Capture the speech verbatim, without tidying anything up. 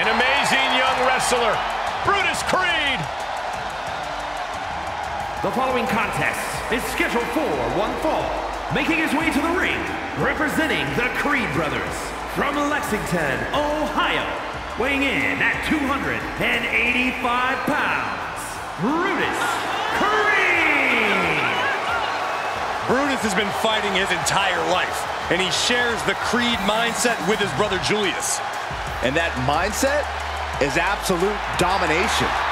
An amazing young wrestler, Brutus Creed. The following contest is scheduled for one fall. Making his way to the ring, representing the Creed brothers, from Lexington, Ohio, weighing in at two hundred eighty-five pounds, Brutus Creed! Brutus has been fighting his entire life, and he shares the Creed mindset with his brother Julius. And that mindset is absolute domination.